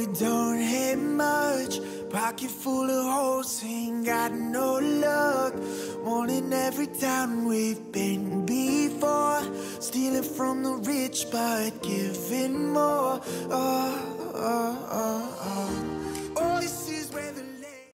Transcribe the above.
we don't have much. Pocket full of holes, ain't got no luck. Wanting every town we've been before. Stealing from the rich but giving more. Oh, oh, oh, oh.